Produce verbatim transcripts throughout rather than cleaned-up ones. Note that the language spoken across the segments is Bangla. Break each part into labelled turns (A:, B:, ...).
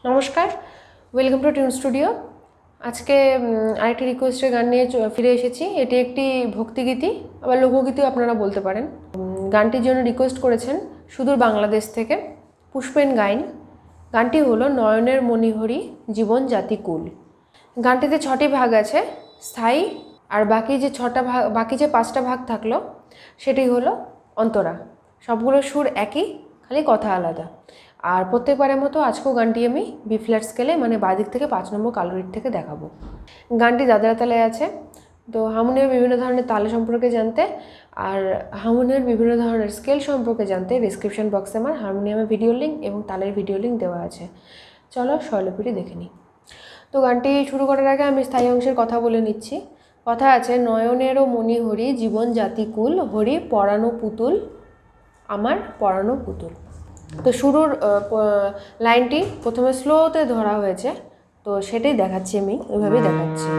A: নমস্কার, ওয়েলকাম টু টিউন স্টুডিও। আজকে আরেকটি রিকোয়েস্টের গান নিয়ে ফিরে এসেছি। এটি একটি ভক্তিগীতি, আবার লোকগীতিও আপনারা বলতে পারেন। গানটির জন্য রিকোয়েস্ট করেছেন সুদূর বাংলাদেশ থেকে পুষ্পেন গাইন। গানটি হলো নয়নের মণিহরি জীবন জাতিকুল। গানটিতে ছটি ভাগ আছে স্থায়ী, আর বাকি যে ছটা ভাগ বাকি যে পাঁচটা ভাগ থাকলো সেটি হলো অন্তরা। সবগুলো সুর একই, খালি কথা আলাদা। আর প্রত্যেকবারের মতো আজকেও গানটি আমি বি ফ্ল্যাট স্কেলে মানে বাদিক থেকে পাঁচ নম্বর কালোরির থেকে দেখাবো। গানটি দাদরা তালে আছে। তো হারমোনিয়ামের বিভিন্ন ধরনের তাল সম্পর্কে জানতে আর হারমোনিয়ামের বিভিন্ন ধরনের স্কেল সম্পর্কে জানতে ডিসক্রিপশন বক্সে আমার হারমোনিয়ামের ভিডিও লিঙ্ক এবং তালের ভিডিও লিঙ্ক দেওয়া আছে। চলো স্বরলিপিটি দেখে নিই। তো গানটি শুরু করার আগে আমি স্থায়ী অংশের কথা বলে নিচ্ছি। কথা আছে, নয়নেরও মণি হরি জীবন জাতিকুল, হরি পরানো পুতুল আমার পরানো পুতুল। তো শুরুর লাইনটি প্রথমে স্লোতে ধরা হয়েছে, তো সেটাই দেখাচ্ছি আমি, ওইভাবেই দেখাচ্ছি।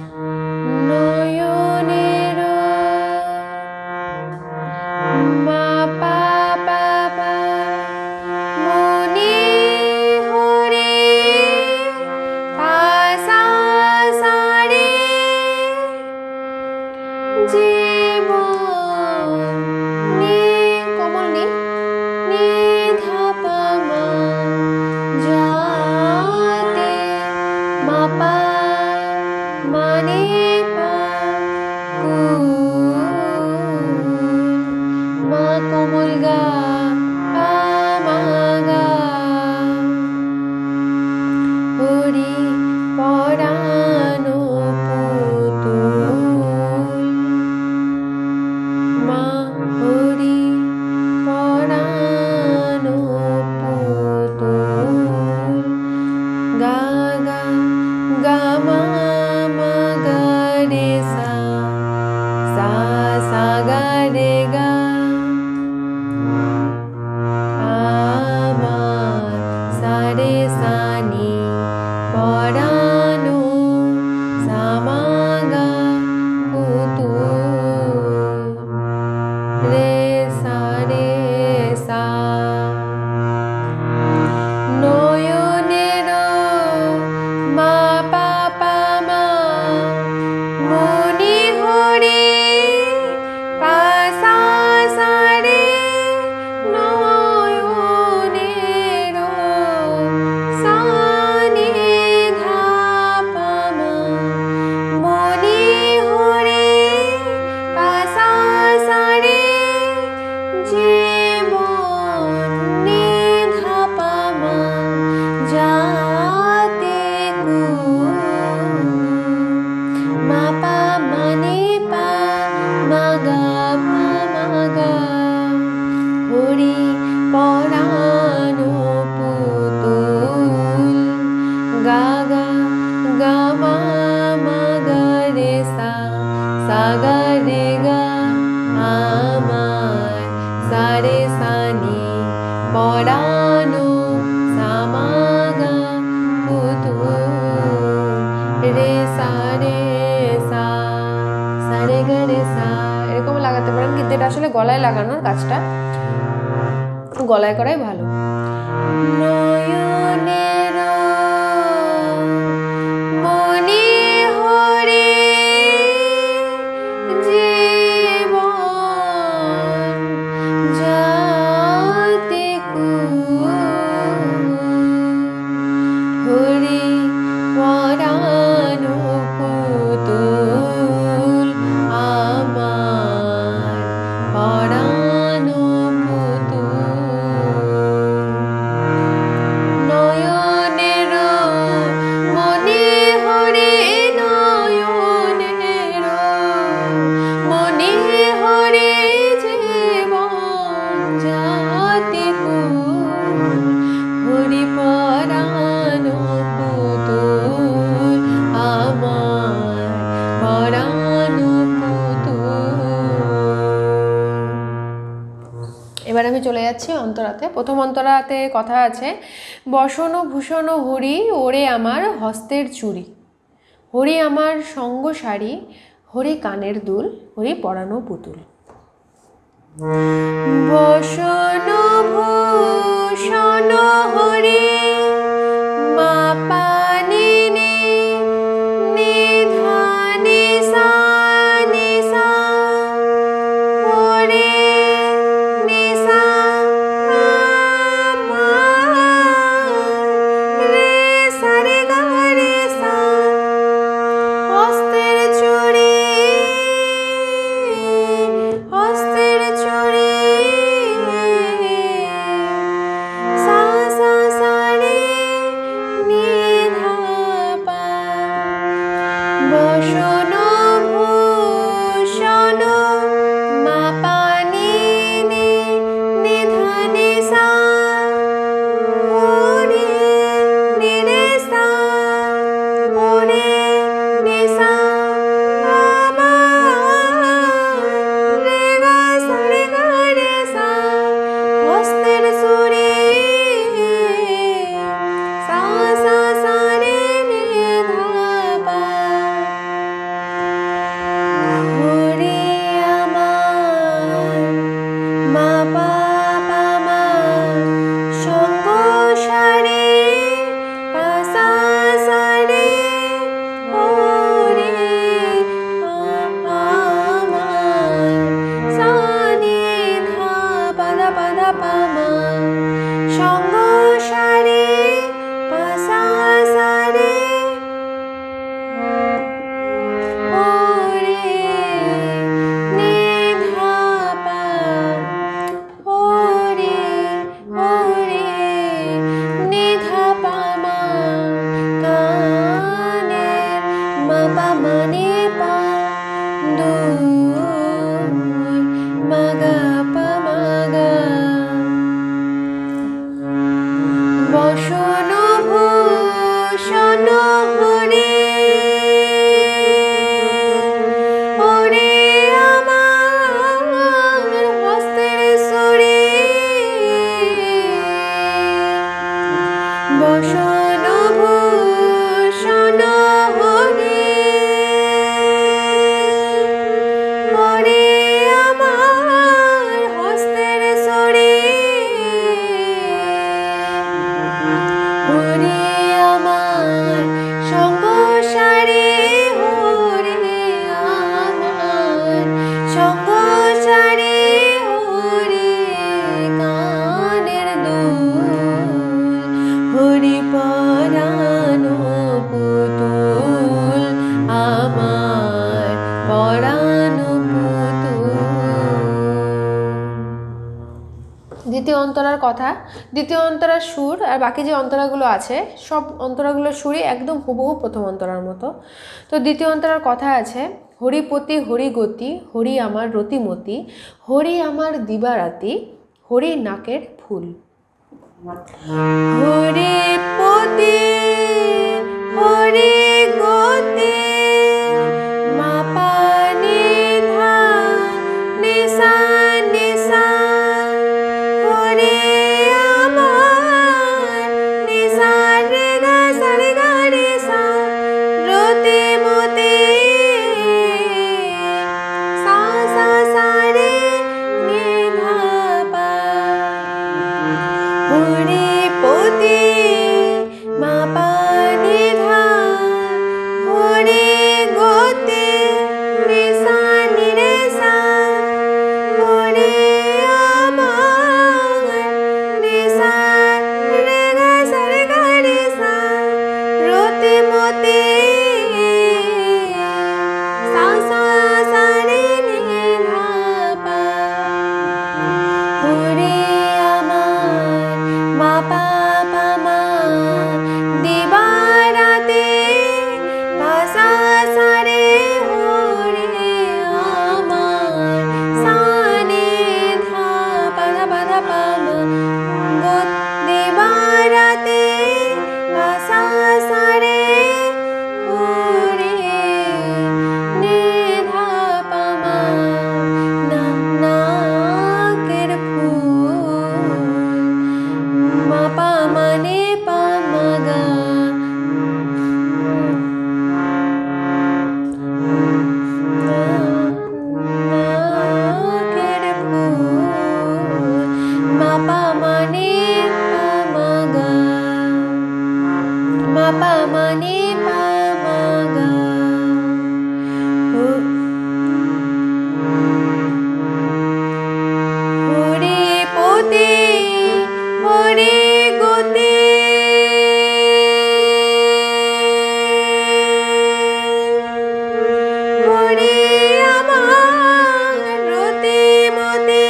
A: নয়নের মা পা পা পা মনি হরি পা সা সা রে জীবন নি কমল নি নি ধা পা মা জাতে মা পা মানে পা কুল মা কমল গা পা মা গা হরি পরানো পুতুল মা হরি পরানো পুতুল গা গা গা মা মা গা রে সা সা সা গা রে গা আমার সা রে সা নি পরানো সা মা গা পুতুল রে সা রে সা। নয়নের মা পা পা মা মনি হরি পা সা সা রে নয়নের সা নি ধা পা মা মনি হরি পা সা সা রে জীবন নি ধা পা মা জাতে কুল মা পা মানে পা মা গা পা মা গা হরি পরানো পুতুল গা গা গা মা মা গা রে সা সা গা রে গা আমার সা রে সা নি পরানো সা মা গা পুতুল রে সা রে সা সা রে গা রে সা, এরকম লাগাতে পারেন, কিন্তু এটা আসলে গলায় লাগানোর কাজটা গলায় করাই ভালো। নয়নের মণি হরি জীবন জাতি কুল হরি পরানো পুতুল আমার পরানো পুতুল। নয়নের মণি হরি নয়নের মণি হরি জীবন জাতি কুল হরি পরানো পুতুল আমার পরানো পুতুল। এবার আমি চলে যাচ্ছি অন্তরাতে। প্রথম অন্তরাতে কথা আছে, বসন ভূষণ হরি ওরে আমার হস্তের চুড়ি, হরি আমার সঙ্গ শাড়ি, হরি কানের দুল, হরি পরানো পুতুল। বসন ভূষণ হরি মা বসন ভূষণ হরি হরি আমার হস্তের সরি হরি আমার সঙ্গ সারি হরি আমার সঙ্গ সারি হরি কানের দুল হরি পরানো পুতুল আমার পরানো পুতুল। দ্বিতীয় অন্তরার কথা, দ্বিতীয় অন্তরার সুর আর বাকি যে অন্তরাগুলো আছে সব অন্তরাগুলোর সুরই একদম হুবহু প্রথম অন্তরার মতো। তো দ্বিতীয় অন্তরার কথা আছে, হরিপতি হরিগতি হরি আমার রতিমতি হরি আমার দিবারাতি হরি নাকের ফুল। হরিপতি হরিগতি মা পা নি ধা নি সা নি সা হরি আমার নি সা রে গা সা রে গা রে সা রতিমতি সা সা সা রে নি ধা পা হরিপতি মা পা নি ধা হরিগতি নি সা নি রে সা হরি আমার নি সা রে গা সা রে গা রে সা রতিমতি সা সা সা রে নি ধা পা হরি আমার মা পা পা মা দিবারাতে পা সা সা রে হরি আমার সা নি ধা পা ধা পা ধা পা মা গো দিবারাতে পা সা সা রে হরি নি ধা পা মা না নাকের ফুল মা পা মা নি পা মা গা নাকের ফুল মা পা মা নি পা মা গা মা পা মা নি পা মা গা। হরিপতি হরিগতি হরি আমার রতিমতি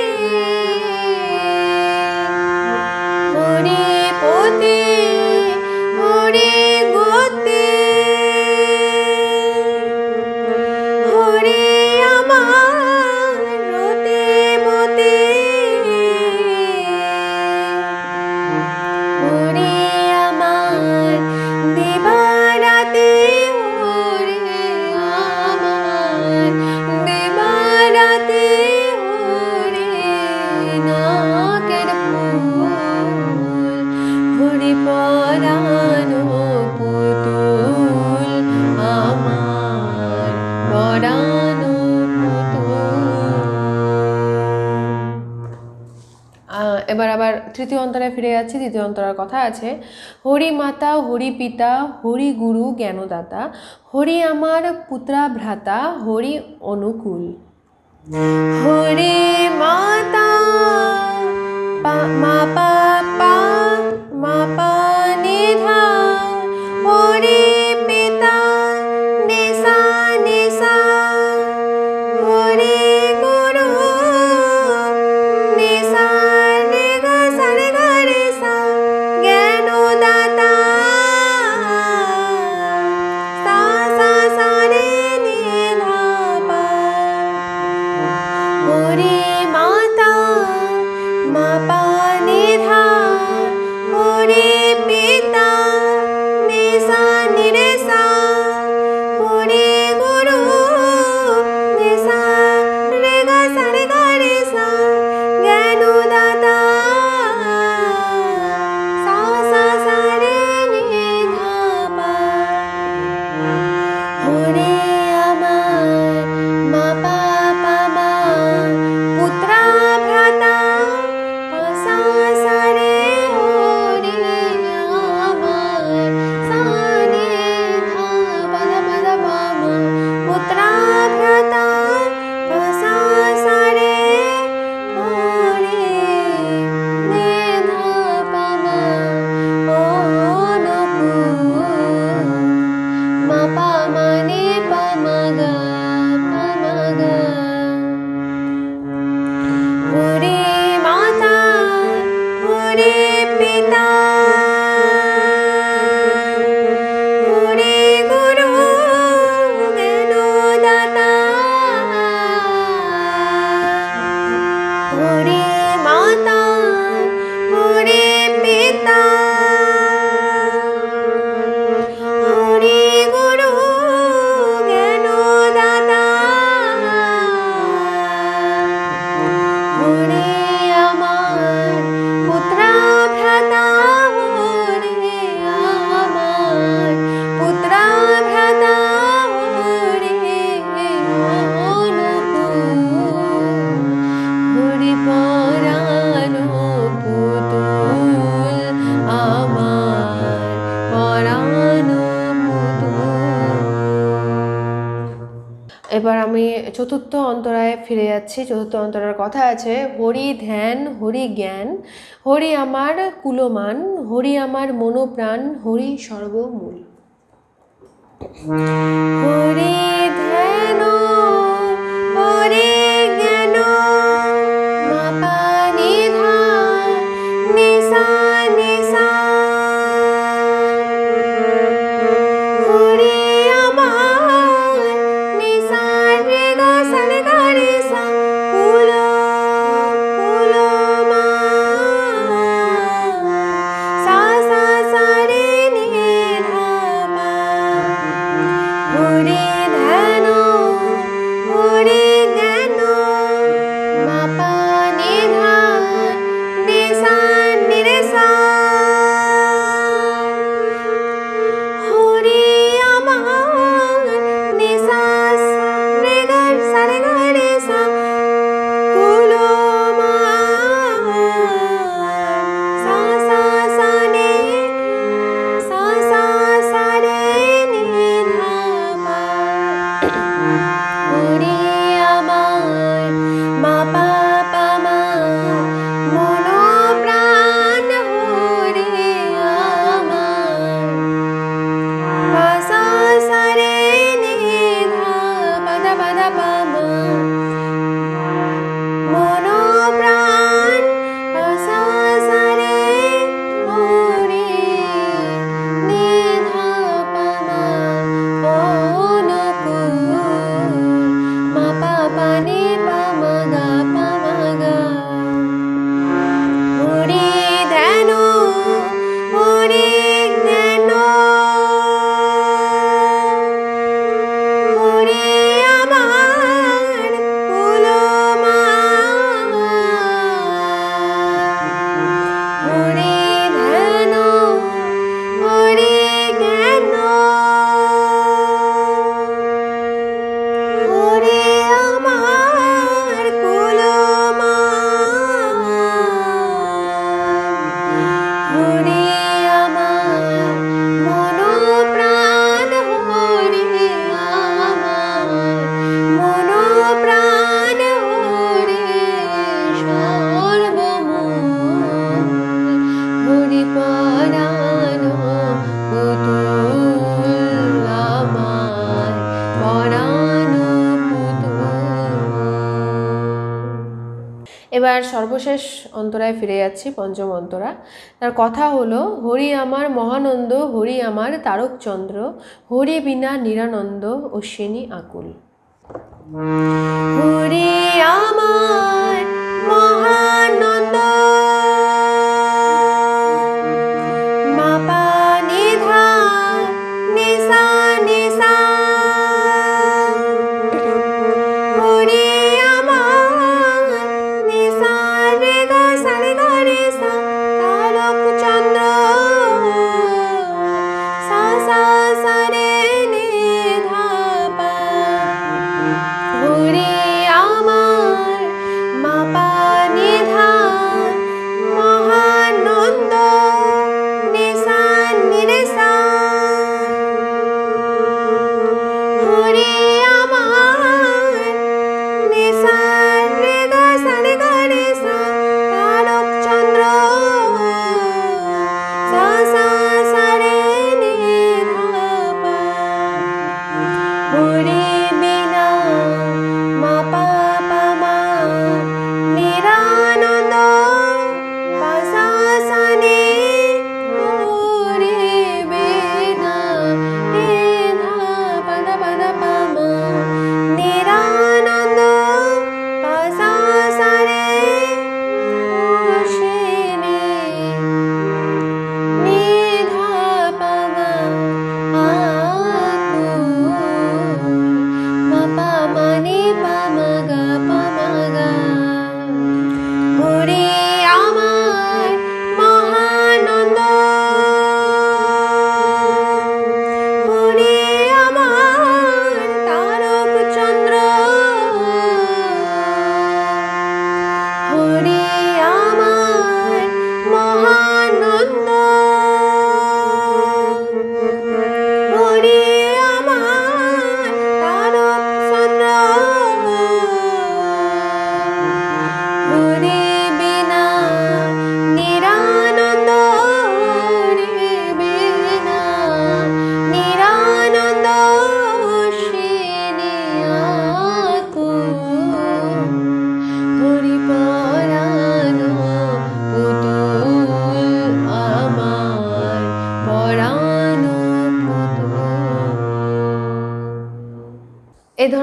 A: হরিপতি হরিগতি হরি আমার রতিমতি হরি আমার দিবারাতি হরি আমার দিবারাতি হরি নাকের ফুল হরি পরানো পুতুল আমার পরানো পুতুল। এবার আবার তৃতীয় অন্তরায় ফিরে যাচ্ছি। তৃতীয় অন্তরার কথা আছে, হরি মাতা হরি পিতা হরি গুরু জ্ঞানদাতা হরি আমার পুত্রা ভ্রাতা হরি অনুকূল। হরি মাতা পা মা পা পা মা পা নি ধা হরি পিতা নি সা নি সা হরি গুরু নি সা রে গা সা রে গা রে সা জ্ঞানদাতা সা সা সা রে নি ধা পা হরি মাতা মা পা নি ধা হরি এবার আমি চতুর্থ অন্তরায় ফিরে যাচ্ছি। চতুর্থ অন্তরার কথা আছে, হরি ধ্যান হরি জ্ঞান, হরি আমার কুলমান, হরি আমার মনোপ্রাণ, হরি সর্বমূল। হরি ধ্যান হরি জ্ঞান, মা পা নি ধা নি সা নি সা, হরি আমার নি সা রে গা সা রে গা রে সা, কুল কুল মা সা সা সা রে নি ধা পা। হরি ধ্যান হরি জ্ঞান, মা পা নি ধা নি সা নি রে সা, হরি আমার নি সা রে গা সা রে গা রে সা, কুল মা সা সা সা নি সা সা সা রে নি ধা পা। হরি আমার মা পা পা মা, মনো প্রাণ হরি আমার, পা সা সা রে নি ধা পা দা পা দা পা মা, মনো প্রাণ পা সা সা রে হরি নি ধা পা মা, অনুকূল মা পা পা নি পা মা গা পা মা গা। হরি ধ্যান হরি জ্ঞান, হরি আমার কুল মা, হরি ধ্যান হরি জ্ঞান, হরি আমার কুল মা, হরি আমার মনো প্রাণ, হরি আমার মনো প্রাণ, হরি সর্বমূল, হরি পরাণ পুতুল আমার, পরাণ পুতুল। এবার সর্বশেষ অন্তরায় ফিরে যাচ্ছি, পঞ্চম অন্তরা। তার কথা হলো, হরি আমার মহানন্দ, হরি আমার তারকচন্দ্র, হরি বিনা নিরানন্দ, অশ্বিনী আকুল। হরি আমার মহানন্দ, মা পা নি ধা নি সা নি সা, হরি আমার নি সা রে গা সা রে গা রে সা, তারকচন্দ্র সা সা সা রে নি ধা পা। হরি আমার মা পা নি ধা মহানন্দ, নি সা নি রে সা, হরি আমার নি সা রে গা সা রে গা রে সা, তারকচন্দ্র সা সা সা রে নি ধা পা।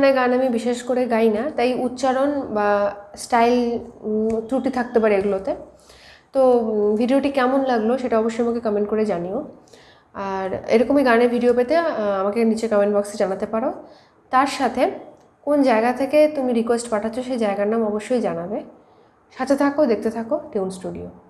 A: ধরনের গান আমি বিশেষ করে গাই না, তাই উচ্চারণ বা স্টাইল ত্রুটি থাকতে পারে এগুলোতে। তো ভিডিওটি কেমন লাগলো সেটা অবশ্যই আমাকে কমেন্ট করে জানিও। আর এরকমই গানের ভিডিও পেতে আমাকে নিচে কমেন্ট বক্সে জানাতে পারো। তার সাথে কোন জায়গা থেকে তুমি রিকোয়েস্ট পাঠাচ্ছ সেই জায়গার নাম অবশ্যই জানাবে। সাথে থাকো, দেখতে থাকো টিউন স্টুডিও।